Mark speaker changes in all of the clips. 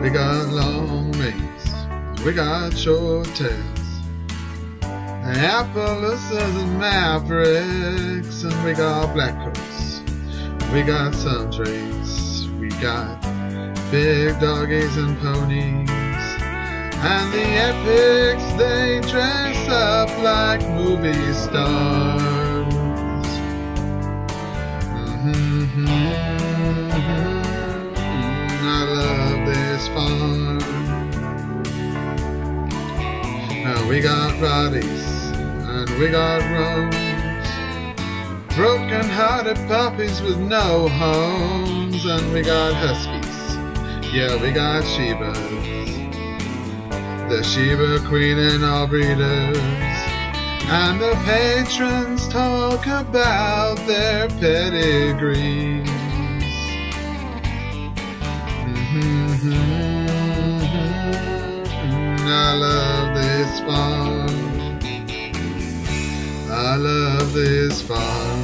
Speaker 1: We got long mates, we got short tails, Appaloosas and Mavericks, and we got black coats, we got some traits, we got big doggies and ponies, and the epics, they dress up like movie stars. I love this farm. Now we got Roddies and we got Roans, broken-hearted puppies with no homes, and we got Huskies, yeah, we got Shebas, the Sheba Queen and all breeders, and the patrons talk about their pedigrees. I love this farm. I love this farm.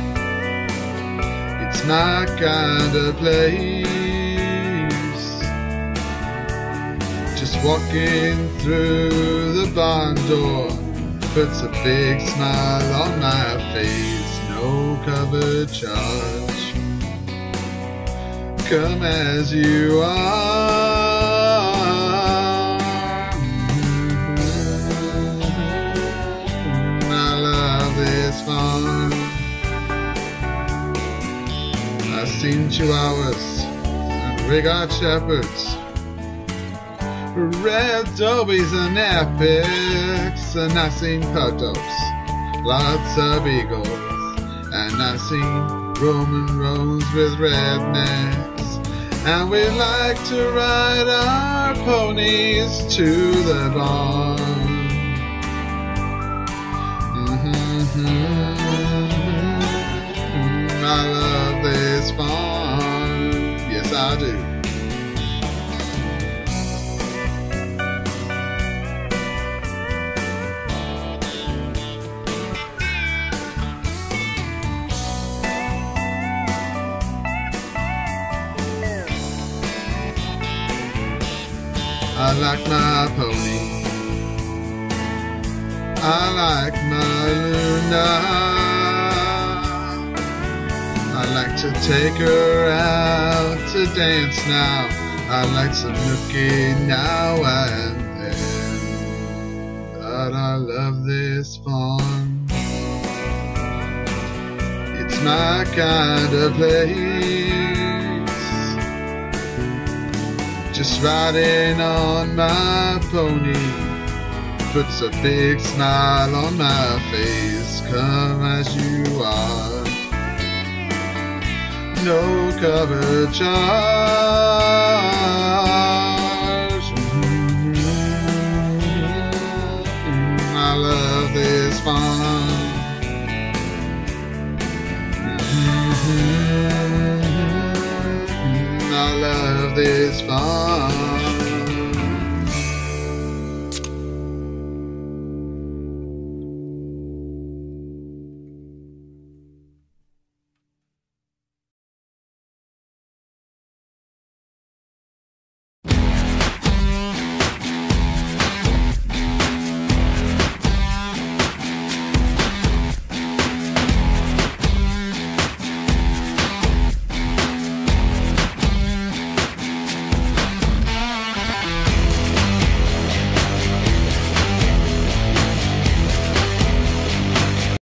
Speaker 1: It's my kind of place. Just walking through the barn door puts a big smile on my face. No cover charge. Come as you are. I love this farm. I've seen chihuahuas and we got shepherds, red dobies and epics, and I've seen pug dogs, lots of eagles, and I've seen Roman roads with rednecks, and we like to ride our ponies to the barn. I love this farm, yes I do. I like my pony, I like my Luna, I like to take her out to dance now, I like some nookie now and then, but I love this farm, it's my kind of place. Just riding on my pony puts a big smile on my face. Come as you are, no cover charge.